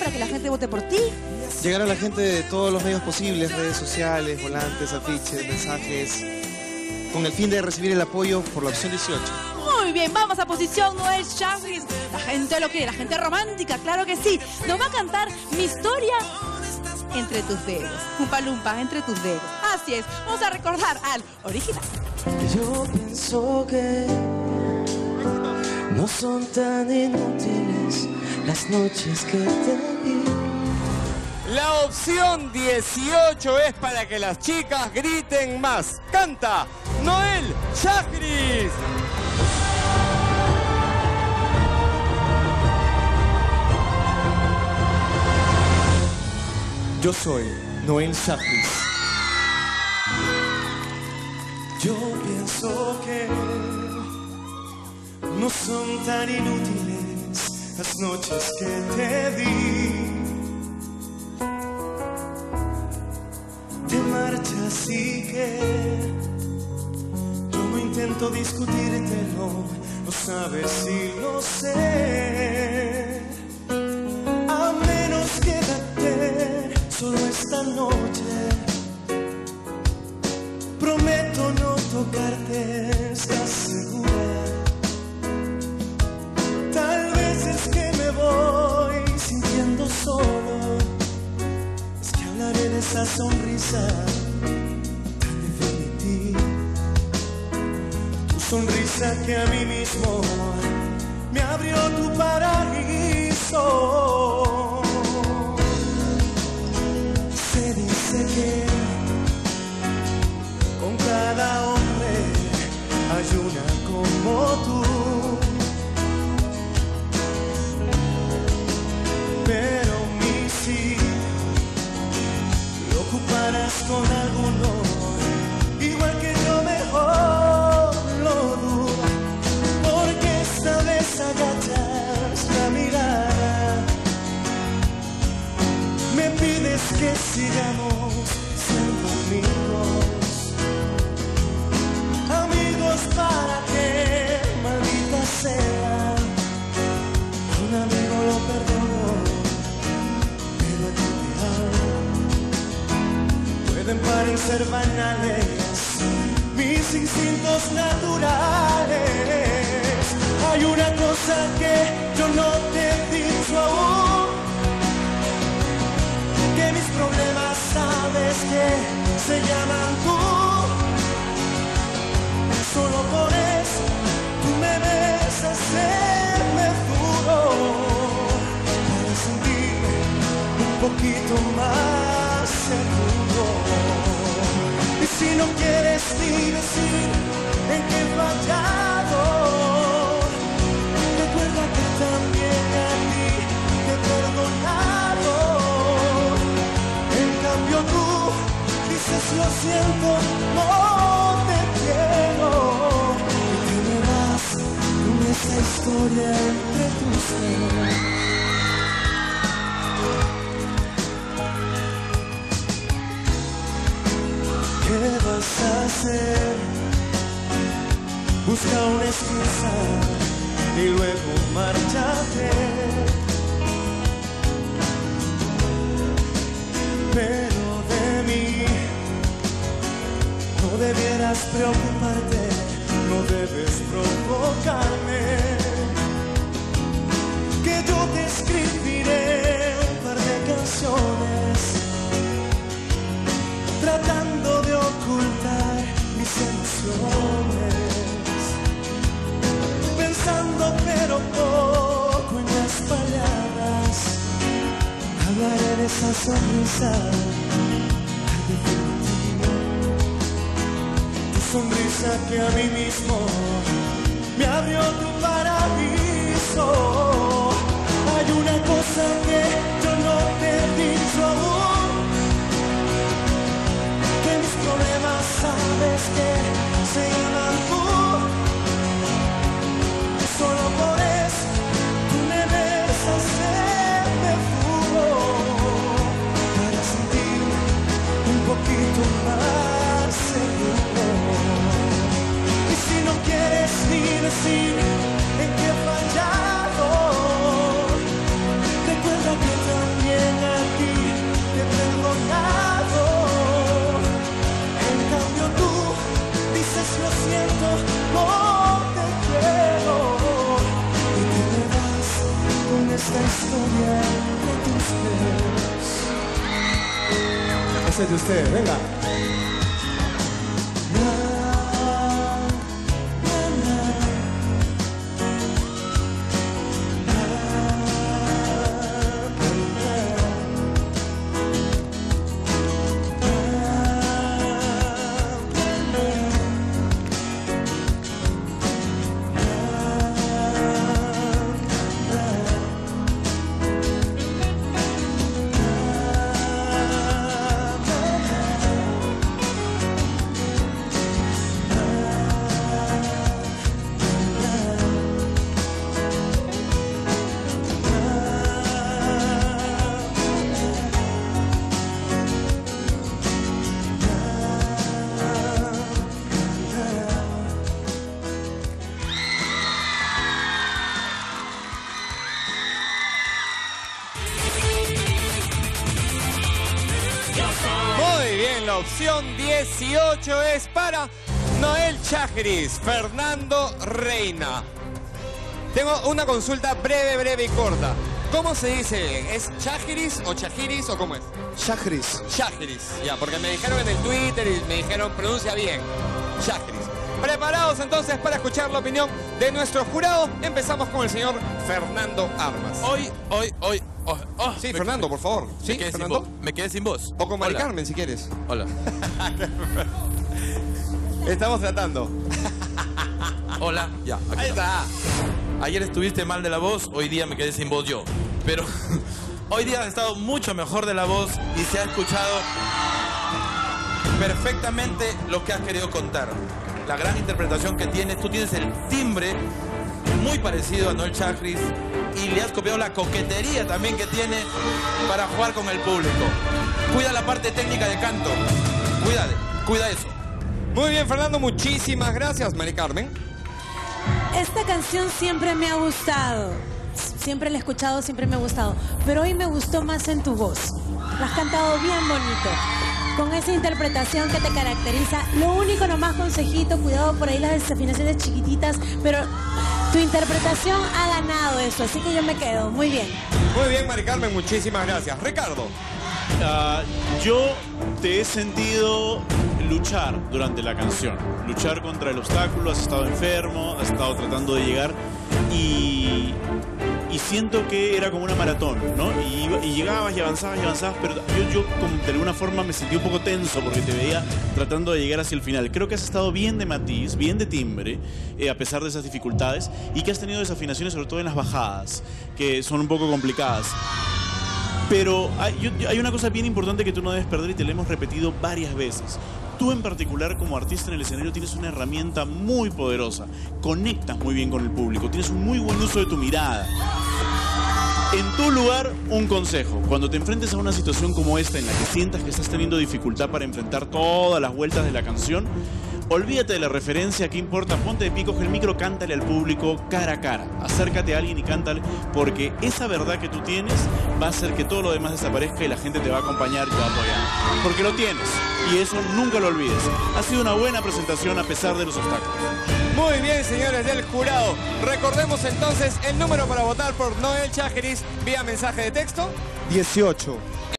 para que la gente vote por ti? Llegar a la gente de todos los medios posibles, redes sociales, volantes, afiches, mensajes, con el fin de recibir el apoyo por la opción 18. Muy bien, vamos a posición Noel Chagris. La gente lo quiere, la gente romántica, claro que sí. Nos va a cantar Mi historia entre tus dedos. Umpa Lumpa, entre tus dedos. Así es, vamos a recordar al original. Yo pienso que no son tan inútiles las noches que te vi. La opción 18 es para que las chicas griten más. Canta Noel Chagris. Yo soy Noel Chagris. Yo pienso que no son tan inútiles las noches que te di. Te marchas y que yo no intento discutírtelo, no sabes si lo sé. A menos quédate solo esta noche. Prometo no tocarte, ¿estás segura? Tal vez es que me voy sintiendo solo. Es que hablaré de esa sonrisa tan definitiva. Tu sonrisa que a mí mismo me abrió tu paraíso. Se dice que con cada hombre hay una como tú. Pero mi sí lo ocuparás con alguno, igual que yo mejor lo dudo. Porque esta vez agachas la mirada, me pides que sigamos siendo amigos. Amigos para que, maldita sea, un amigo lo perdono, pero a ti te amo. Pueden parecer banales mis instintos naturales. Hay una cosa que yo no te he dicho aún, que mis problemas sabes que se llaman tú. Solo por eso tú me ves hacerme duro, para sentirme un poquito más seguro. Y si no quieres ni decir en qué he fallado, recuerda que también a ti te he perdonado. En cambio tú dices lo siento, no te quiero. Y te me vas con esa historia entre tus dedos. ¿Qué vas a hacer? Busca una excusa y luego márchate. Pero de mí no debieras preocuparte, no debes provocarme. Que yo te escribiré un par de canciones, tratando de ocultar mis emociones, pensando pero poco en las palabras. Hablaré de esa sonrisa tan definitiva, tu sonrisa que a mí mismo me abrió tu paraíso. Hay una cosa que yo no te he dicho aún, que mis problemas sabes que se llaman tú. Solo por eso tú me ves hacerme duro, para sentirme un poquito más seguro. Y si no quieres ni decir en qué he fallado, esta historia de tus dedos. Ese es de ustedes, venga. La opción 18 es para Noel Chagris, Fernando Reina. Tengo una consulta breve y corta. ¿Cómo se dice? ¿Es Chagris o Chagiris o cómo es? Chagris. Chagris, ya, porque me dijeron en el Twitter y me dijeron pronuncia bien. Chagris. Preparados entonces para escuchar la opinión de nuestro jurado. Empezamos con el señor Fernando Armas. Sí, Fernando, por favor. Sí, Fernando. Me quedé sin voz. O con Mari Carmen, si quieres. Hola. Estamos tratando. Hola. Ya, aquí Ahí está. Ayer estuviste mal de la voz, hoy día me quedé sin voz yo. Pero hoy día has estado mucho mejor de la voz y se ha escuchado perfectamente lo que has querido contar. La gran interpretación que tienes, tú tienes el timbre muy parecido a Noel Chagris y le has copiado la coquetería también que tiene para jugar con el público. Cuida la parte técnica de canto. Cuida eso. Muy bien, Fernando, muchísimas gracias, Mari Carmen. Esta canción siempre me ha gustado. Siempre la he escuchado, siempre me ha gustado. Pero hoy me gustó más en tu voz. La has cantado bien bonito. Con esa interpretación que te caracteriza. Lo único nomás, consejito, cuidado por ahí las desafinaciones chiquititas, pero tu interpretación ha ganado eso, así que yo me quedo. Muy bien. Muy bien, Mari Carmen, muchísimas gracias. Ricardo. Yo te he sentido luchar durante la canción. Luchar contra el obstáculo, has estado enfermo, has estado tratando de llegar y siento que era como una maratón, ¿no? Y llegabas y avanzabas, pero yo como de alguna forma me sentí un poco tenso porque te veía tratando de llegar hacia el final. Creo que has estado bien de matiz, bien de timbre, a pesar de esas dificultades, y que has tenido desafinaciones sobre todo en las bajadas, que son un poco complicadas. Pero hay una cosa bien importante que tú no debes perder y te la hemos repetido varias veces. Tú en particular como artista en el escenario tienes una herramienta muy poderosa. Conectas muy bien con el público, tienes un muy buen uso de tu mirada. En tu lugar, un consejo. Cuando te enfrentes a una situación como esta en la que sientas que estás teniendo dificultad para enfrentar todas las vueltas de la canción, olvídate de la referencia, ¿qué importa? Ponte de pie, coge el micro, cántale al público cara a cara. Acércate a alguien y cántale, porque esa verdad que tú tienes va a hacer que todo lo demás desaparezca y la gente te va a acompañar y te va a apoyar. Porque lo tienes, y eso nunca lo olvides. Ha sido una buena presentación a pesar de los obstáculos. Muy bien, señores del jurado. Recordemos entonces el número para votar por Noel Chagris vía mensaje de texto. 18.